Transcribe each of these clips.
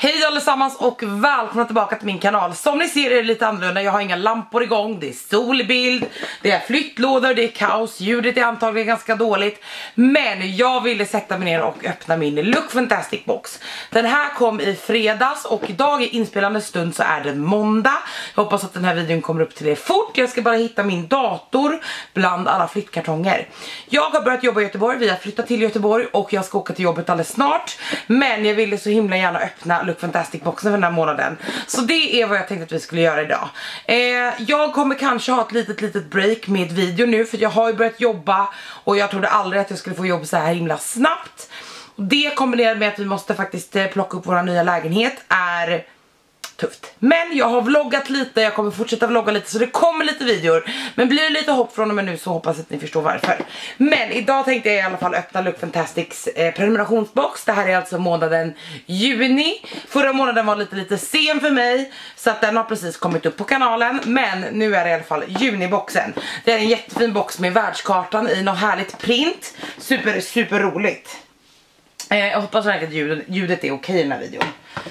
Hej allesammans och välkomna tillbaka till min kanal. Som ni ser är det lite annorlunda, jag har inga lampor igång, det är solbild, det är flyttlådor, det är kaos, ljudet är antagligen ganska dåligt. Men jag ville sätta mig ner och öppna min Look Fantastic box. Den här kom i fredags och idag i inspelande stund så är det måndag. Jag hoppas att den här videon kommer upp till er fort. Jag ska bara hitta min dator bland alla flyttkartonger. Jag har börjat jobba i Göteborg, vi har flyttat till Göteborg och jag ska åka till jobbet alldeles snart. Men jag ville så himla gärna öppna Look Fantastic boxen för den här månaden. Så det är vad jag tänkte att vi skulle göra idag. Jag kommer kanske ha ett litet break med video nu, för jag har ju börjat jobba och jag trodde aldrig att jag skulle få jobb så här himla snabbt. Det kombinerat med att vi måste faktiskt plocka upp vår nya lägenhet är tufft. Men jag har vloggat lite, jag kommer fortsätta vlogga lite så det kommer lite videor. Men blir det lite hopp från och med nu så hoppas att ni förstår varför. Men idag tänkte jag i alla fall öppna Look Fantastics prenumerationsbox. Det här är alltså månaden juni. Förra månaden var lite sen för mig så att den har precis kommit upp på kanalen. Men nu är det i alla fall juniboxen. Det är en jättefin box med världskartan i något härligt print. Super roligt. Jag hoppas verkligen att ljudet är okej i den här videon.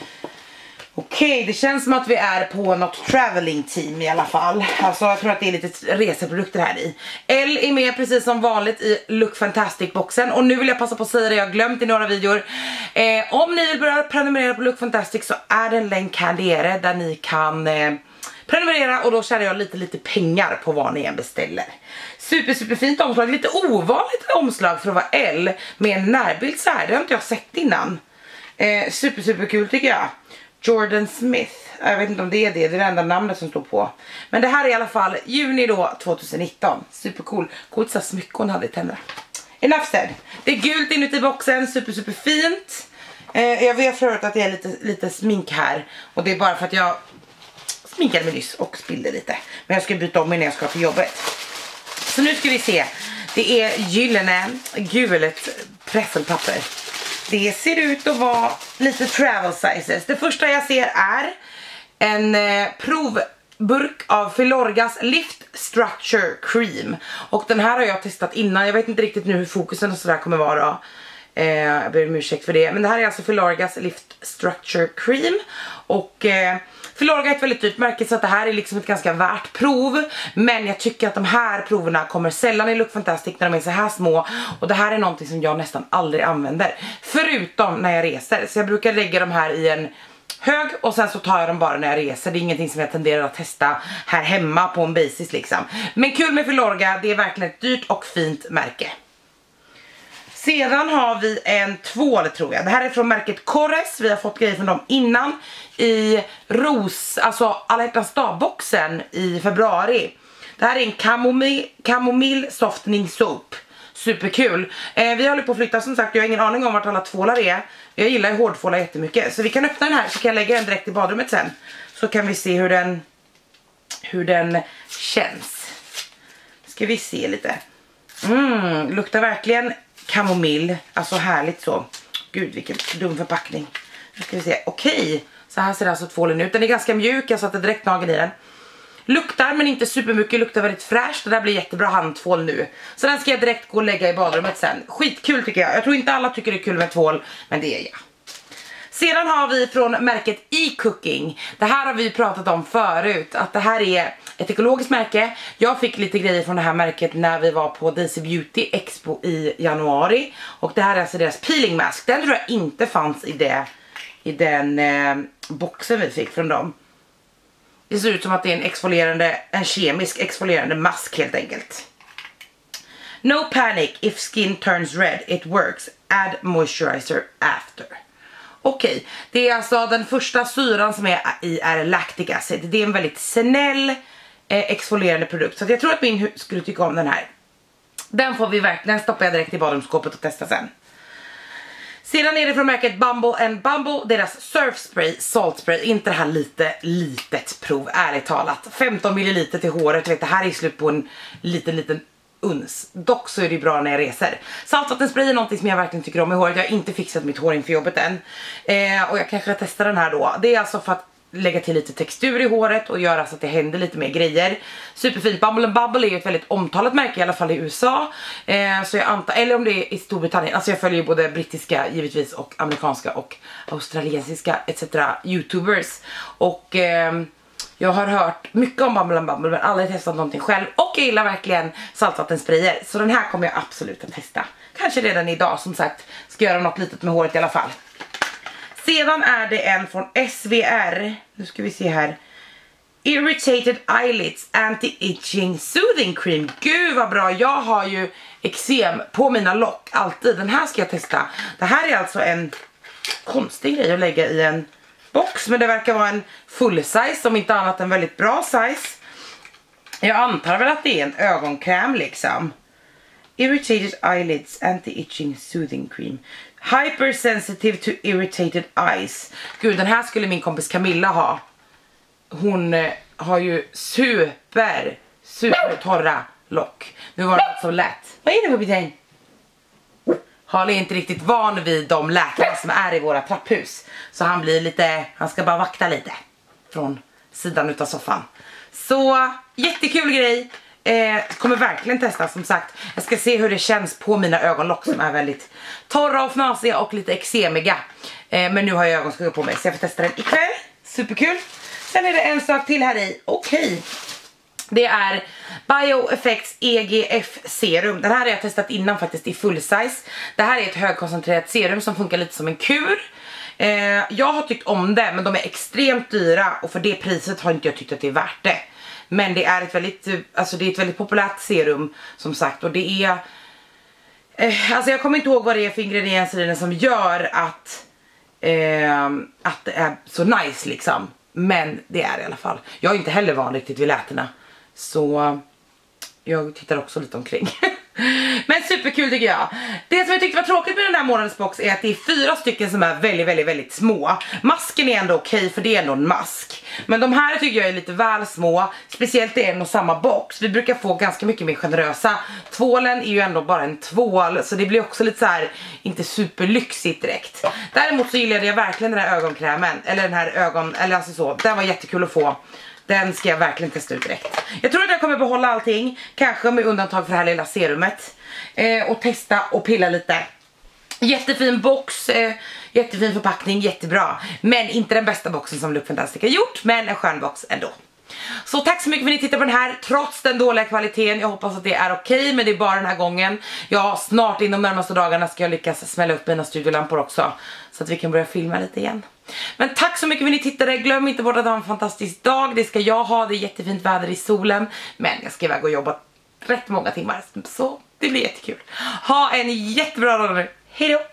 Okej, det känns som att vi är på något traveling team i alla fall. Alltså jag tror att det är lite reseprodukter här i. L är med precis som vanligt i Look Fantastic boxen. Och nu vill jag passa på att säga det jag har glömt i några videor. Om ni vill börja prenumerera på Look Fantastic så är det en länk här nere där ni kan prenumerera. Och då tjänar jag lite pengar på vad ni än beställer. Super fint omslag, lite ovanligt omslag för att vara L. Med en närbild så här, det har inte jag sett innan. Super kul tycker jag. Jordan Smith, jag vet inte om det är det enda namnet som står på. Men det här är i alla fall juni då 2019. Supercool. Coolt så smyck hon hade i tänderna. Enough said. Det är gult inuti boxen, super fint. Jag vet förut att det är lite smink här. Och det är bara för att jag sminkade mig nyss och spillde lite. Men jag ska byta om mig när jag ska till jobbet. Så nu ska vi se. Det är gyllene, gult presselpapper. Det ser ut att vara lite travel sizes. Det första jag ser är en provburk av Filorgas Lift Structure Cream. Och den här har jag testat innan. Jag vet inte riktigt nu hur fokusen och sådär kommer vara. Jag ber om ursäkt för det. Men det här är alltså Filorgas Lift Structure Cream. Och Filorga är ett väldigt dyrt märke så att det här är liksom ett ganska värt prov. Men jag tycker att de här proverna kommer sällan i Look Fantastic när de är så här små. Och det här är någonting som jag nästan aldrig använder. Förutom när jag reser. Så jag brukar lägga de här i en hög och sen så tar jag dem bara när jag reser. Det är ingenting som jag tenderar att testa här hemma på en basis liksom. Men kul med Filorga, det är verkligen ett dyrt och fint märke. Sedan har vi en tvål tror jag. Det här är från märket Corres. Vi har fått grejer från dem innan. I alltså alla hjärtans dagboxen i februari. Det här är en kamomill softening soap. Superkul. Vi håller på att flytta som sagt. Jag har ingen aning om vart alla tvålar är. Jag gillar hårdtvålar jättemycket. Så vi kan öppna den här så kan jag lägga den direkt i badrummet sen. Så kan vi se hur den känns. Ska vi se lite. Luktar verkligen kamomill, alltså härligt så. Gud vilken dum förpackning. Nu ska vi se, okej. Så här ser alltså tvålen ut, den är ganska mjuk. Jag satte direkt nageln i den. Luktar men inte supermycket, luktar väldigt fräscht. Det där blir jättebra handtvål nu. Så den ska jag direkt gå och lägga i badrummet sen. Skitkul tycker jag, jag tror inte alla tycker det är kul med tvål. Men det är jag. Sedan har vi från märket E-Cooking. Det här har vi pratat om förut. Att det här är ett ekologiskt märke. Jag fick lite grejer från det här märket när vi var på Daisy Beauty Expo i januari. Och det här är alltså deras peeling mask. Den tror jag inte fanns i den boxen vi fick från dem. Det ser ut som att det är en kemisk exfolierande mask helt enkelt. No panic if skin turns red, it works. Add moisturizer after. Okej, det är alltså den första syran som är i är lactic acid. Det är en väldigt snäll exfolierande produkt. Så jag tror att min hud skulle tycka om den här. Den stoppar jag direkt i badrumsskåpet och testar sen. Sedan är det från märket Bumble & Bumble. Deras surf spray, salt spray. Inte det här litet prov, ärligt talat. 15 ml till håret. Vet, det här är slut på en liten uns. Dock så är det bra när jag reser. Saltvattenspray är någonting som jag verkligen tycker om i håret. Jag har inte fixat mitt hår inför jobbet än. Och jag kanske testar den här då. Det är alltså för att lägga till lite textur i håret och göra så att det händer lite mer grejer. Superfint. Bumble & Bubble är ju ett väldigt omtalat märke, i alla fall i USA. Så jag antar, eller om det är i Storbritannien. Alltså jag följer ju både brittiska givetvis och amerikanska och australiensiska etc. YouTubers. Och jag har hört mycket om Bumble & Bubble men aldrig testat någonting själv. Och jag gillar verkligen saltvattensprayer. Så den här kommer jag absolut att testa. Kanske redan idag, som sagt. Ska göra något litet med håret i alla fall. Sedan är det en från SVR. Nu ska vi se här. Irritated Eyelids Anti-Itching Soothing Cream. Gud vad bra, jag har ju eksem på mina lock alltid. Den här ska jag testa. Det här är alltså en konstig grej att lägga i en box. Men det verkar vara en full size, om inte annat en väldigt bra size. Jag antar väl att det är en ögonkräm liksom. Irritated Eyelids Anti-Itching Soothing Cream. Hypersensitive to irritated eyes. Gud, den här skulle min kompis Camilla ha. Hon har ju super torra lock. Nu var det något så lätt. Vad är det på biten? Harley är inte riktigt van vid de läkarna som är i våra trapphus. Så han blir lite, han ska bara vakta lite från sidan utav soffan. Så jättekul grej. Kommer verkligen testa, som sagt. Jag ska se hur det känns på mina ögonlock som är väldigt torra och fnasiga och lite eksemiga. Men nu har jag ögonskugga på mig så jag får testa den ikväll. Superkul. Sen är det en sak till här i. Okej. Det är Bioeffects EGF serum. Den här har jag testat innan faktiskt i full size. Det här är ett högkoncentrerat serum som funkar lite som en kur. Jag har tyckt om det, men de är extremt dyra och för det priset har inte jag tyckt att det är värt det. Men det är ett väldigt, alltså det är ett väldigt populärt serum som sagt, och det är alltså jag kommer inte ihåg vad det är för ingredienser i den som gör att det är så nice liksom. Men det är i alla fall. Jag är inte heller van riktigt vid läterna. Så jag tittar också lite omkring. Men superkul tycker jag. Det som jag tyckte var tråkigt med den här månadens box är att det är 4 stycken som är väldigt små. Masken är ändå okej, för det är ändå en mask. Men de här tycker jag är lite väl små. Speciellt i en och samma box. Vi brukar få ganska mycket mer generösa. Tvålen är ju ändå bara en tvål, så det blir också lite så här inte superlyxigt direkt. Däremot så gillade jag verkligen den här ögonkrämen. Eller den här eller alltså så. Den var jättekul att få. Den ska jag verkligen testa ut direkt. Jag tror att jag kommer behålla allting. Kanske med undantag för det här lilla serumet. Och testa och pilla lite. Jättefin box. Jättefin förpackning. Jättebra. Men inte den bästa boxen som Look Fantastic har gjort. Men en skön box ändå. Så tack så mycket för att ni tittar på den här. Trots den dåliga kvaliteten. Jag hoppas att det är okej. Men det är bara den här gången. Ja, snart inom de närmaste dagarna ska jag lyckas smälla upp mina studiolampor också. Så att vi kan börja filma lite igen. Men tack så mycket för att ni tittade. Glöm inte bort att ha en fantastisk dag. Det ska jag ha. Det är jättefint väder i solen. Men jag ska iväg och jobba rätt många timmar. Så det blir jättekul. Ha en jättebra dag nu. Hej då!